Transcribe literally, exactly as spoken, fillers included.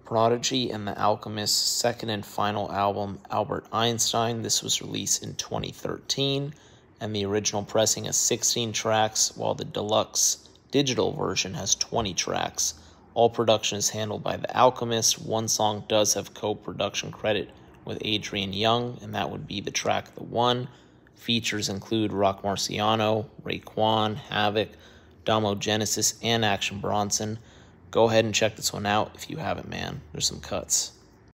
Prodigy and the Alchemist's second and final album, Albert Einstein. This was released in twenty thirteen, and the original pressing has sixteen tracks, while the deluxe digital version has twenty tracks. All production is handled by the Alchemist. One song does have co-production credit with Adrian Young, and that would be the track The One. Features include Rock Marciano, Raekwon, Havoc, Damo Genesis, and Action Bronson. Go ahead and check this one out if you haven't, man. There's some cuts.